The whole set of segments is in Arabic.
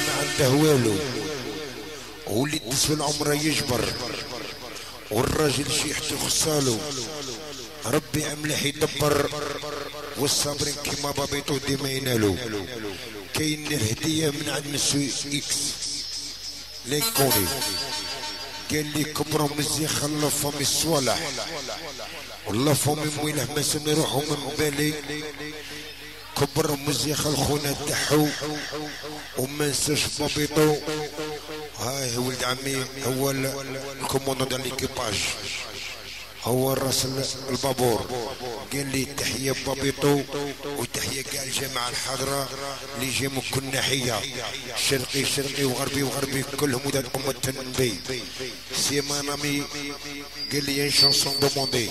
ما عنده والو، واللي تسوى العمر يجبر، والراجل شيحته خصالو، ربي املح يدبر، والصابرين كيما بابيتو ديما ينالو. كاين الهدية من عند مسوي اكس لينكوني، قال لي كبروا مزيان خلوا فمي الصوالح، والله فمي مويله ما سمي روحهم من بالي، كبر مزيان خل خونا تحو، وما نساش بابيطو. هاي ولد عمي هو الكوموندون ديال ليكيباج، هو الراس البابور. قال لي تحيه بابيطو وتحيه كاع الجماعه الحاضره اللي جاي من كل ناحيه، شرقي وغربي كلهم ولاد ام التنبي. سي مانامي قال لي ان شونسون دوموندي،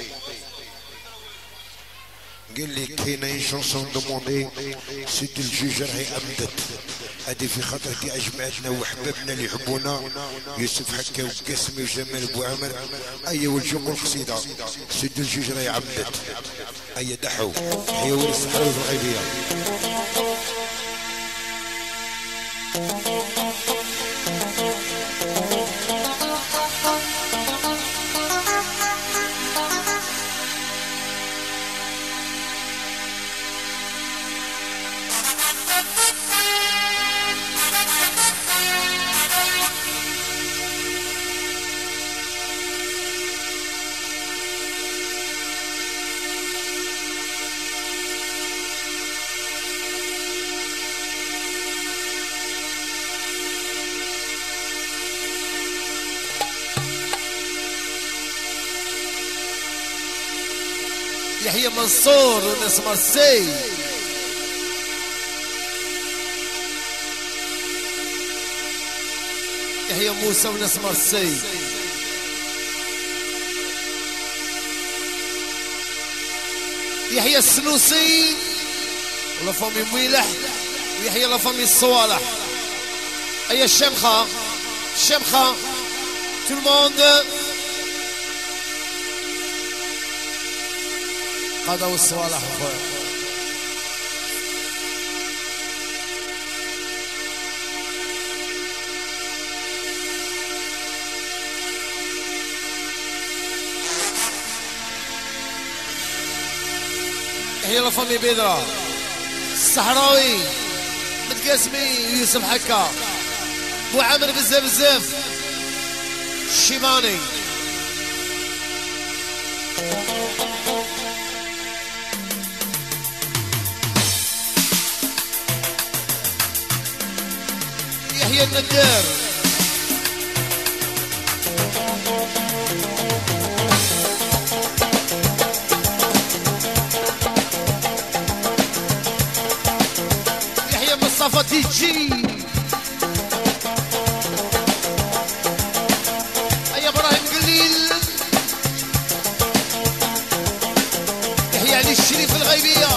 قال لي كاينه ان شونسون دوموندي سيد الجوج راهي امدت، هذه في خاطر كاع جماعتنا وحبابنا اللي يحبونا، يوسف حكا وقاسمي وجمال بوعمر. ايا والجوق القصيده سيد الجوج راهي عمدت. ايا دحو هي ولي الصحراء الغيبيه. يحيى منصور وناس مرسي، يحيى موسى وناس مرسي، يحيى السنوسي ولا فامي مويلح، ويحيى لا فامي الصوالح. ايا الشمخه تو الموند قضوا الصوالح اخويا. هي لا فامي بيضرا، الصحراوي متقاسمي، يوسف حكا، بو عامر بزاف الشيباني. يحيى الندار، يحيى مصطفى دي جي، يا ابراهيم قليل، يحيى علي الشريف الغيبيه.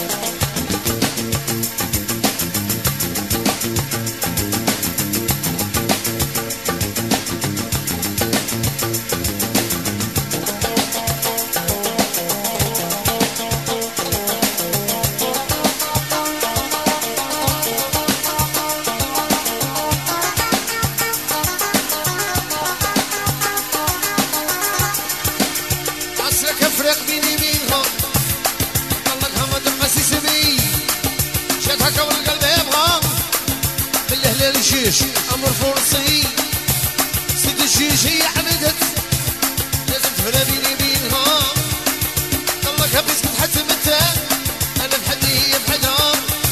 أمر فرصي سيد الشيش هي عمدت، لازم تفرق بيني بينها، الله كبس بتحتم انت، انا بحدي هي بحدها.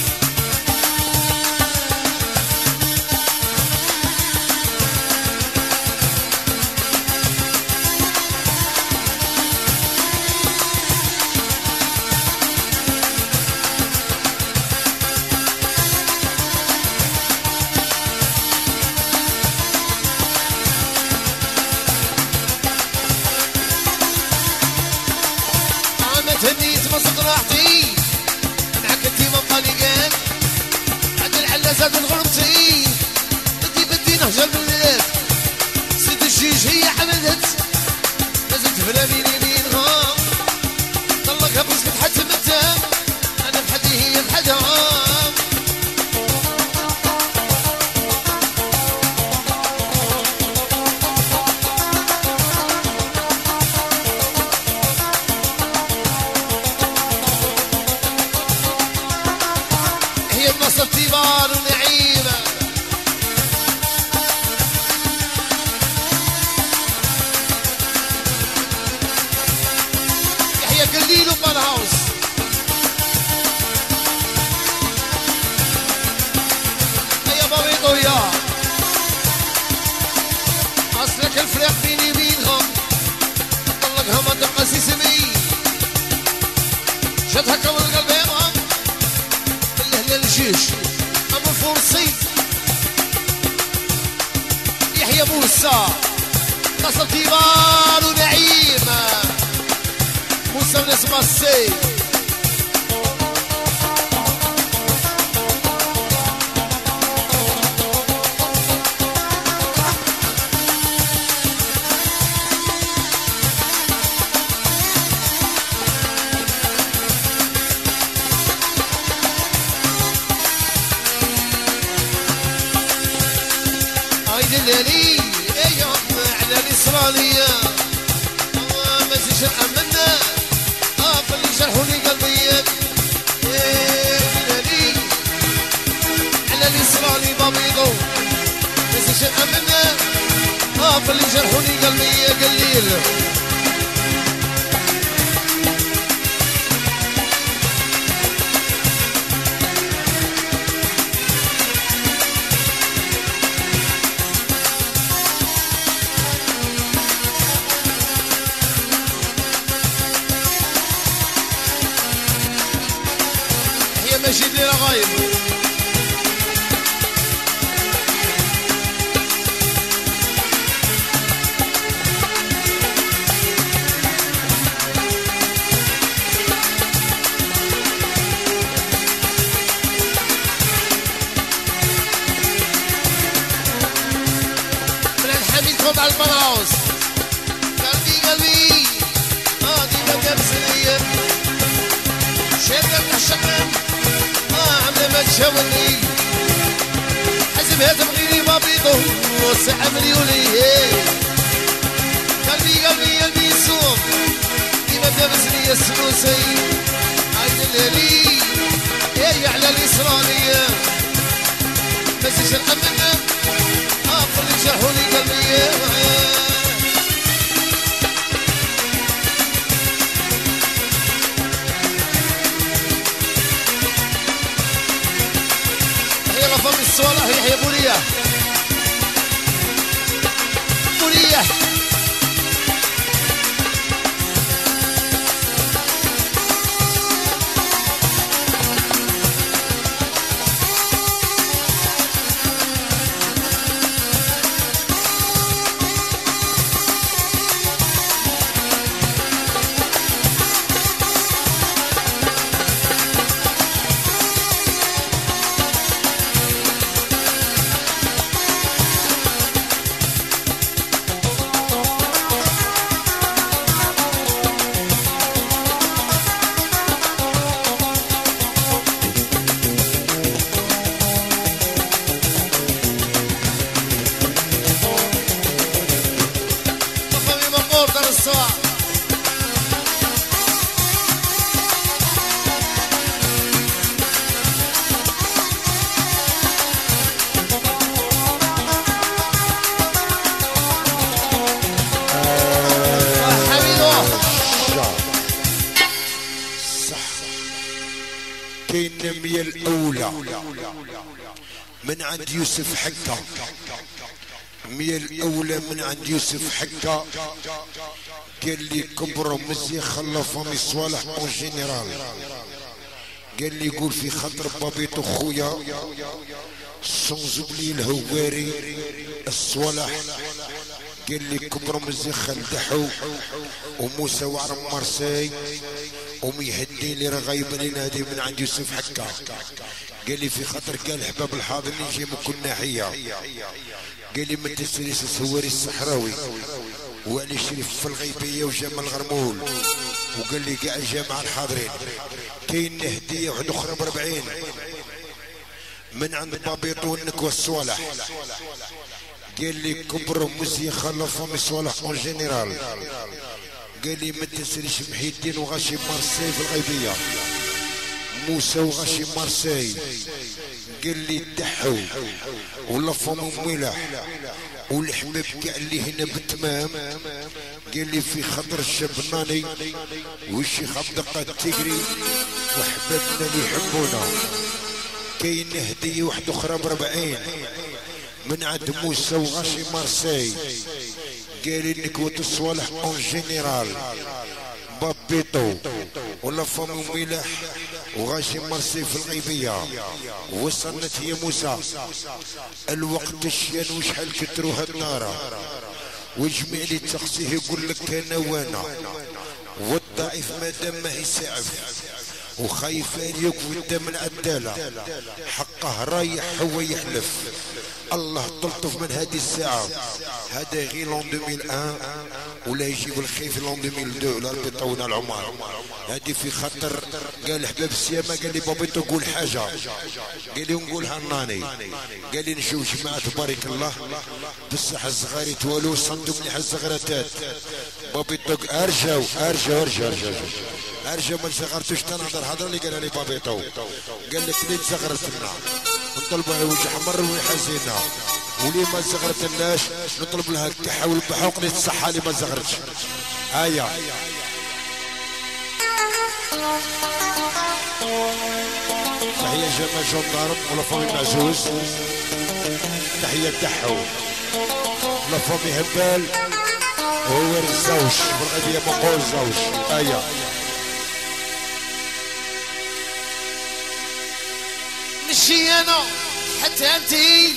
تهنيت مصد راحتي انعكتي من طليقان، عند العلاسات الغربتي بدي نهجر البلاد، سيد الشيش هي حمدت، لازم تفرق بيني بينها، طلقها بس بتحتم انت، انا بحدي هي بحدها. كل فريق بيني بينهم طلقها ما تبقى سيسمي شدها كون القلب يبغى بالله الجيش ابو الفرسي يحيى موسى نصر كبار ونعيم موسى ونسمة السي الليلي ايام على الاسرانيه ما زيش نامنا فاللي جرحوني قلبي الليلي على الاسراني بابيضو ما زيش نامنا فاللي جرحوني قلبي قليل ماشي لي رغايب بلاد حميد خد على البلاوز قلبي قلبي ديما كابسلية شادة الشقام عاملة ما تشاورني حسبها تبغيني ما بيضو وسع مليوني قلبي قلبي قلبي يسوق ديما دابسني السلوسي عايد الليلي يا على الإسرانية ما زيش نأمنا اللي جرحوني قلبي فم الصلاح يحيى بوليه بوليه النمية الأولى من عند يوسف حكا المية الأولى من عند يوسف حكا قال لي كبروا مزي خلى فامي صوالح اون جينيرال قال لي يقول في خاطر بابيتو خويا صنزب لي الهواري الصوالح قال لي كبروا مزي خلدحو وموسى وعرم مرسي وميهدي لي رغايب نادي من عند يوسف حكا قال لي في خاطر قال حباب الحاضر نجي من كل ناحيه قال لي من تسريس السواري الصحراوي وعلي شريف في الغيبيه وجمال غرمول وقال لي كاع الجماعه الحاضرين كاين هديه واحده اخرى ب40 من عند بابيطو والنكوه الصوالح قال لي كبر مزي خلفهم الصوالح اون جينيرال قال لي ما تنسريش محي الدين وغاشي مارسي في الغيبيه موسى وغاشي مارسي قال لي دحو ولفهم ملح والحباب كاع اللي هنا بالتمام قال لي في خطر الشبناني والشيخ عبد القادر التيجري وحبابنا اللي يحبونا كاين هديه واحده اخرى ب40 من عند موسى وغاشي مارسي قال انك وتصالح اون جينيرال بابيتو ولا فامي ميلح وغاشي مرسي في الغيبية وصلت هي موسى الوقت الشيان وشحال كتروها النار والجميع اللي تخصيه يقول لك انا وانا والضعيف مادام ما يسعف وخايف عليك قدام العدالة حقه رايح هو يحلف الله تلطف من هذه الساعة هذا غير لون 2001 ولا يجيب الخير في لون 2002 لا ربي يطولنا العمر هذه في خطر قال حباب السيامة قال لي بابيتو قول حاجة قال لي نقولها لناني قال لي نشوف جماعة تبارك الله بصح الصغار يتوالوا صندوا مليح الزغرتات بابيتو ارجعوا ارجع ما صغرتوش تنهضر هضر اللي قالها لي بابيتو قال لك ليه صغرت لنا نطلبوا على وجه حمر ويحزينا ولي ما صغرتناش نطلب لها الكحه والبحوق اللي تصحى لي ما صغرتش هيا تحيه جماعه جندارم ولا فامي معزوز تحيه كحو ولا فامي هبال وهو الزوج والغديه مقول الزوج هيا مشي انا حتى انتي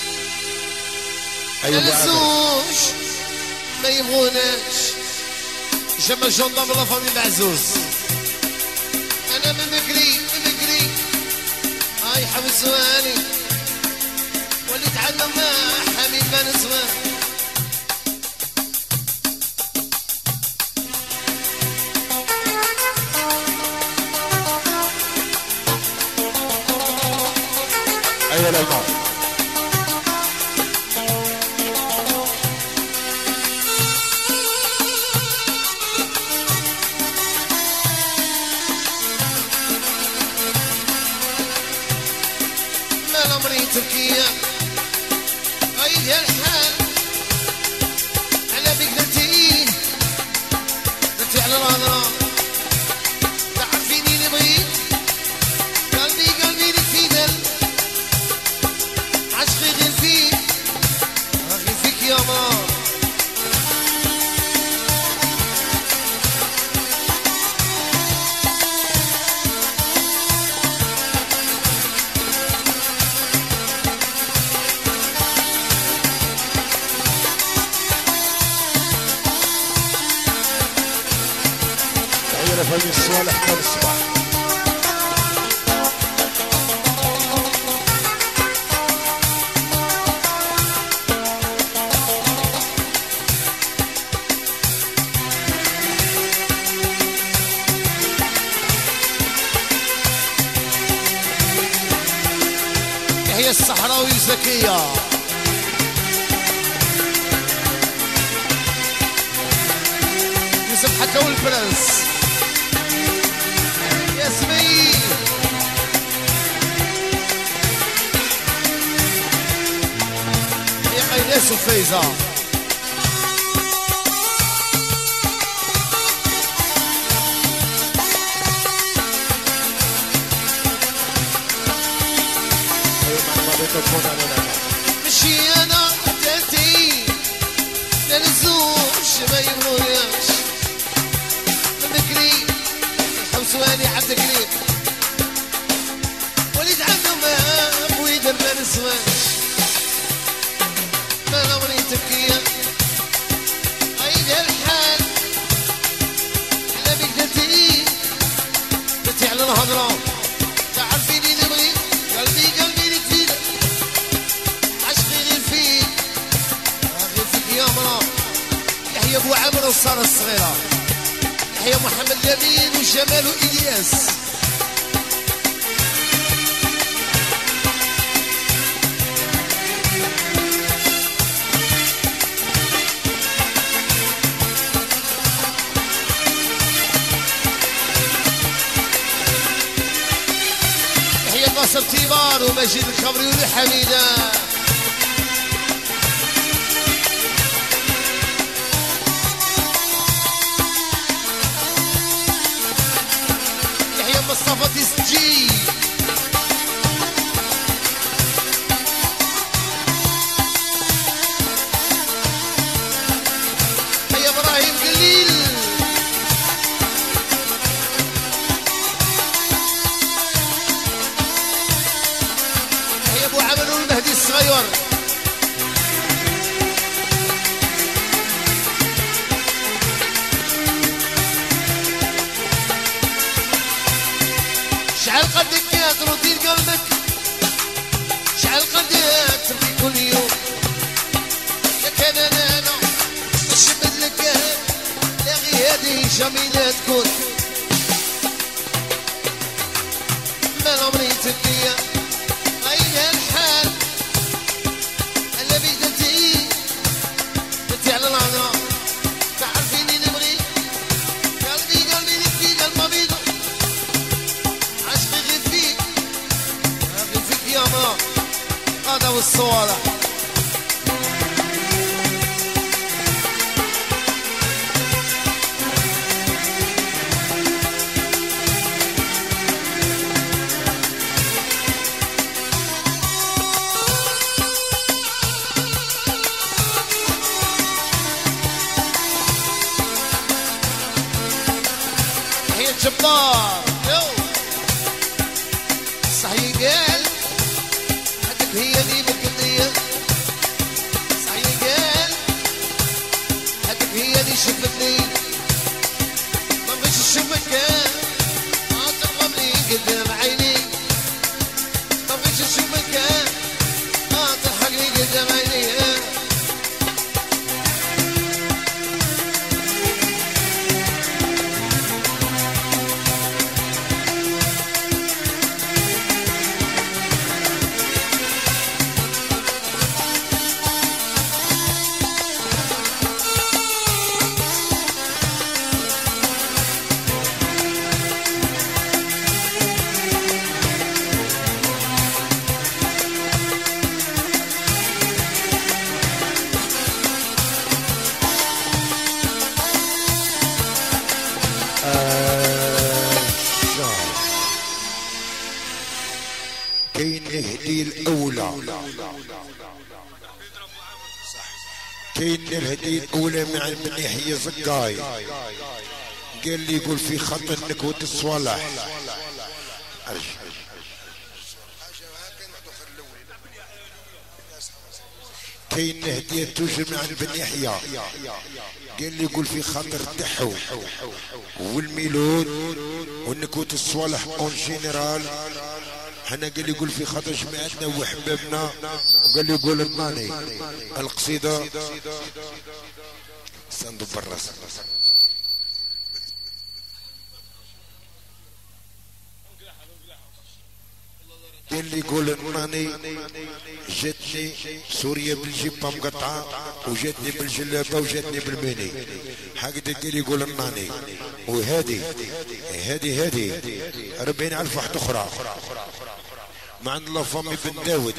الزوج ما يبغوناش جمع جندام لا فامي معزوز انا من بكري هاي حبسواني وليت عندهم ما حبيب ما نسوان أيها الألمان ما الأمر تركيا أيها الحال على بقدرتي نتي على الهضرة تعرفيني نبغيك قلبي لك في دل عشقي غير فيك يا مار تحية لفريق الصالح كان الصباح هي الصحراوي زكية يوسف حكاو البرنس ياسمين هي قيناس وفايزة مشي انا تاتي للزوج ما يبغوناش من بكري الحوسواني عبد كريم وليد عنده ما ويدر ما نسواش ما الامر تبكي ايد الحال على بقدرتي بتي على الهضره تعرفيني نبغي قلبي لك في عشقي غير فيك يا مرا يحيى ابو عمرو والساره الصغيره يحيى محمد لمين وجمال والياس يحيى ناصر تيمار ومجيد الخمري وحميده مصطفى تسجي بلادي جميلة تكون ما عمري تبكي غير الحال الا بيك انتي على العذراء تعرفيني نبغي قلبي قلبي نبكي قلب ما بيدو عشقي غير فيك يا مرا هذا هو الصوالح جبار يو صحيح قال حدك هي دي بالقضية صحيح قال حدك هي دي شفتني ما بغيتش نشوفك ما ترغبني قدام عيني ما بغيتش نشوفك ما تضحكني قدام عيني كاين الهدية الأولى كاين الهدية الأولى مع ابن يحيى زقاي قال لي يقول في خط النكوة الصوالح كاين هدية توجد مع ابن يحيى قال لي يقول في خاطر التحو والميلود والنكوة الصوالح اون جينيرال حنا قال لي يقول في خاطر جماعتنا وحبابنا وقال لي يقول الماني القصيدة صندوق بالراس اللي يقول الماني جاتني سوريا بالجيبة مقطعة وجاتني بالجلابة وجاتني بالميني هكذا اللي يقول الماني وهادي هادي 40,000 واحد أخرى مع عند الله فامي بن داود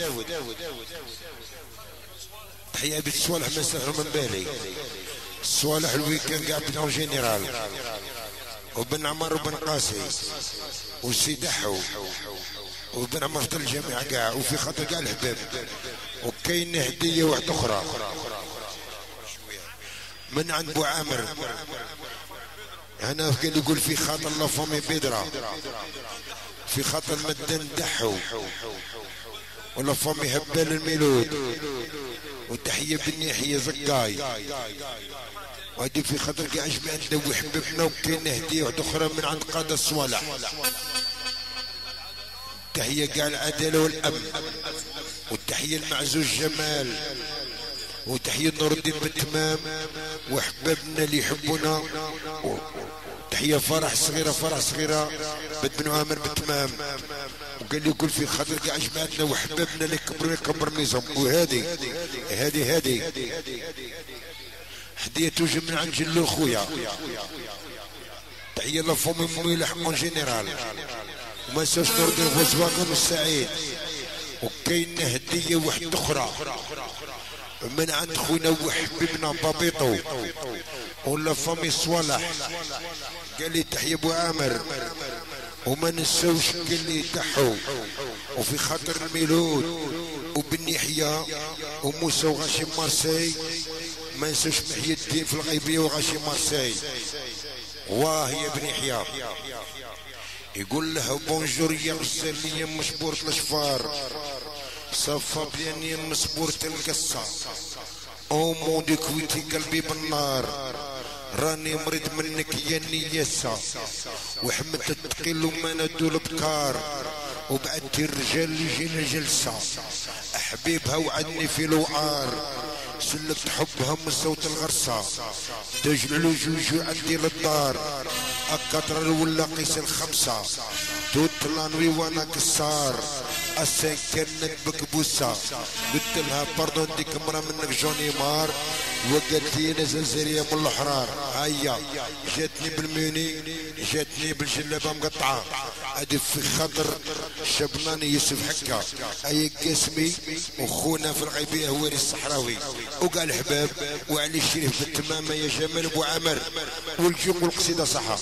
تحية بيت الصوالح ما سهروا من بالي الصوالح الويكند قاعد بن جينيرال وبن عمر وبن قاسي وسيد حو وبن عمر في الجامعة قاع وفي خاطر قاع الحباب وكاين هدية واحدة أخرى من عند بو عامر هنا قال يقول في خاطر الله فامي بيدرا في خاطر مدن دحو ولا فامي هبال الميلود وتحية بن يحيى زقاي وهدي في خاطر قاع جماعتنا وحببنا وكاين هدية واحدة أخرى من عند قادة الصوالح تحية قاع العدالة والأمن والتحية المعزوز جمال وتحية نور الدين بالتمام وحبابنا اللي يحبونا تحية فرح صغيرة بد بن عامر بالتمام وقال لي يقول في خاطر كاع جماعتنا وحبابنا اللي كبر ميزهم وهادي هادي هدية توجد من عند جلو خويا تحية لفامي مويلح اون جينيرال وما نساوش نور الدين فوزواغن والسعيد وكاين هدية واحدة أخرى من عند خونا وحبيبنا بابيطو ولا فامي صوالح قال لي تحية ابو عامر وما نساوش قال لي تحو وفي خاطر الميلود وبن يحيى وموسى وغاشي مارسي ما نساوش محي الدين في الغيبية وغاشي مارسي واه يا بن يحيى يقول له بونجور يا غزال لي مشبورة الاشفار صفا بياني مسبورة القصة او مودي كويتي قلبي بالنار راني مريض منك يا نياسة وحمدت التقيل وما ندو البكار وبعدتي الرجال اللي جينا جلسة حبيبها وعدني في الوعار سلك تحبها من صوت الغرصة تجلل جوجو عندي للدار أكتر ولا قيس الخمسة توت لانوي وانا كسار السين كانت بكبوسة قلت لها باردون ديك مرة منك جوني مار وقالت لي نزل زرية من الحرار هيا جاتني بالميني جاتني بالجلابة مقطعة هادي في خاطر شبناني يوسف حكا هيا قاسمي وخونا في الغيبية هواري الصحراوي وقال حباب وعلي الشريف بالتمامة يا جمال ابو عمر والجيم والقصيدة صحة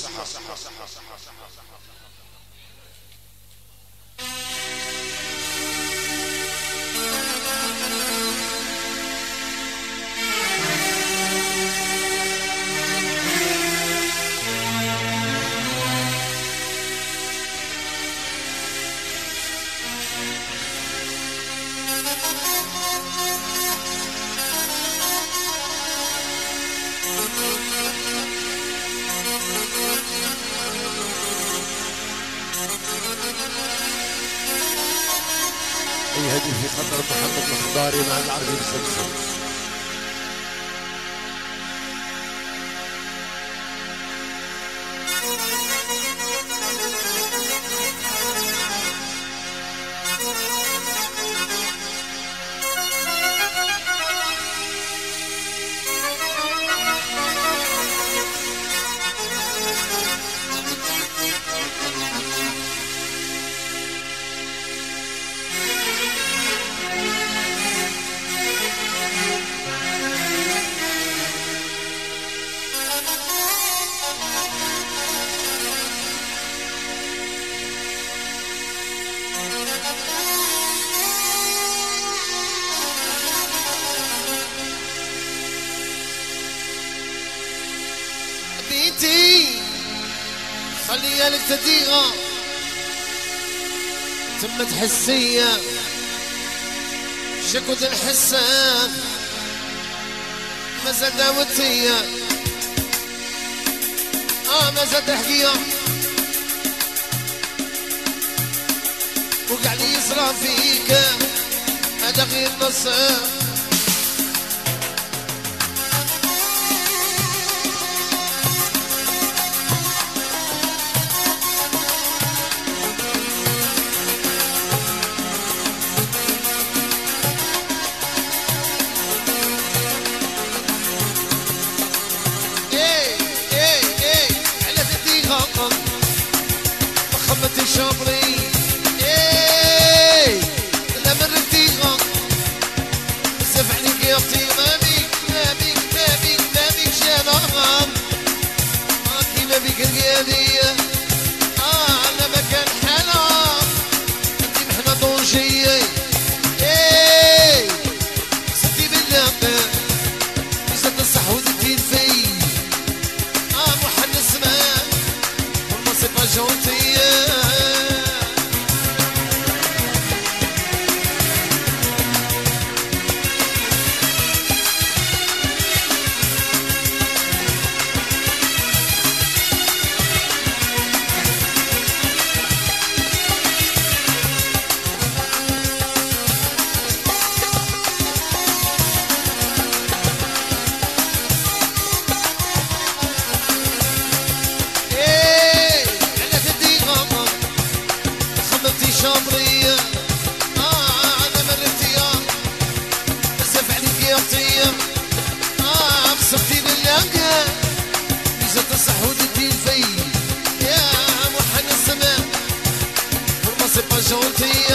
هذه في خطر محمد الخضاري مع العربي بسلسل بيتي خليها لك تديغة تمت حسية شكوت الحسان مازال داوتية مازال تحكية وقع لي يصرى فيك هذا غير نصر شمري لا من رفيقة سف عليك يا اختي ما بيك شنغم ما بيك القيادية انا مكان حلام انتي محنا طوشية ستي بالله بزاد الصح وزدتي الفي محن السماء والمصيفة جونتية شمرية أنا مرتيا بزاف عليك يا اختي بصفتي باللاقة ميزة الصح ودتي الفي يا محن السماء والمصيبة جونتية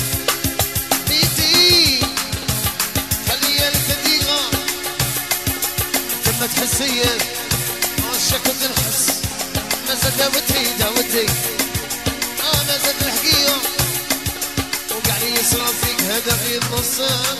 بيتي خليها لك تديغة تمت حسية شكوت الحس مازال داوتي مازال الحكاية وقع لي يصرى فيك هذا غير نصان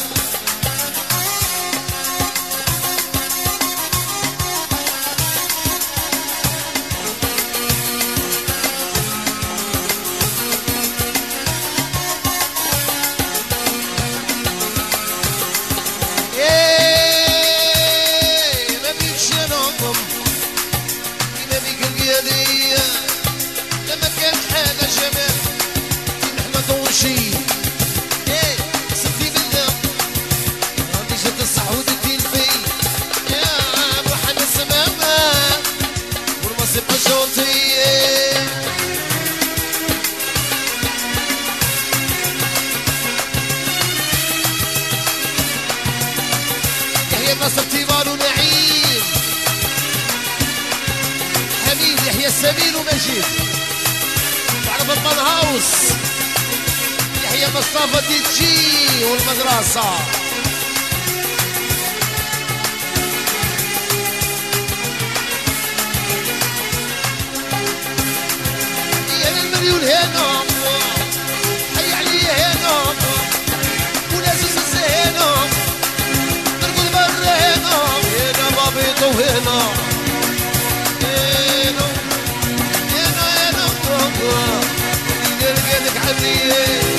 ما بيك شنوكم ما بيك القيادية لما كان حاجة جمال نحن طوشي ستي بالله نصر تيمار ونعيم حميد يحيى السمين ومجيد تعرف المان هاوس يحيى مصطفى دي جي والمدرسة يا المليون هنا حي عليا هنا ونازل هنا نرقد برا هنا بابيطو هنا لك عني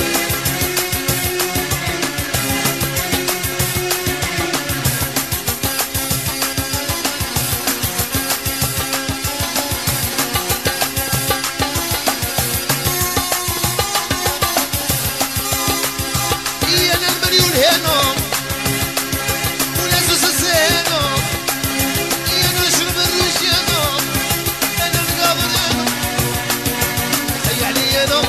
انا المليون هنا ونازل هنا انا نشرب الريش هنا انا القابر هنا حي علي انا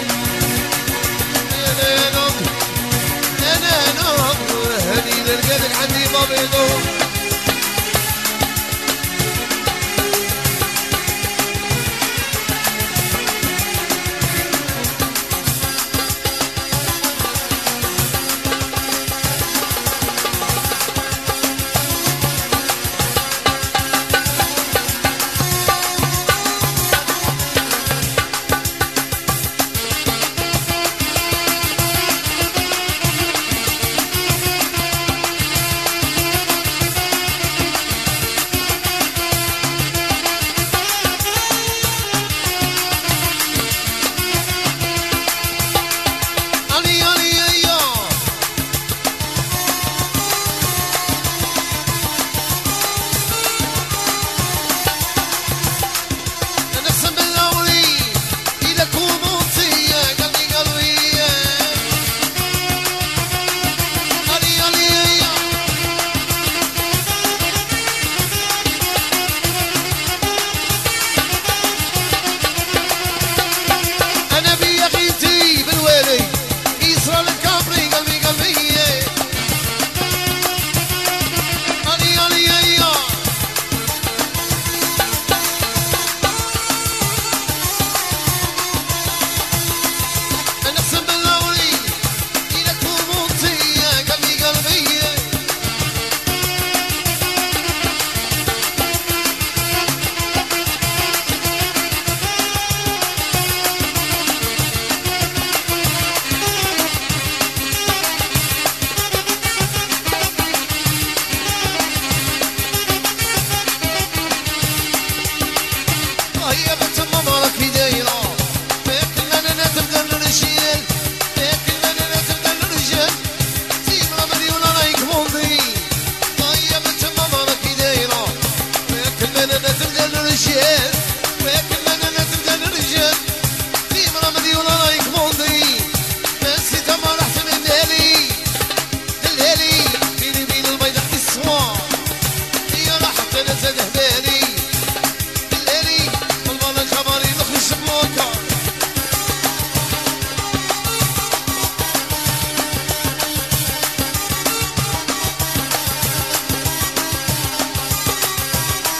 لقيتك عندي بابيضو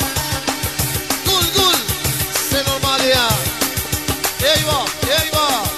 ايوه ايوه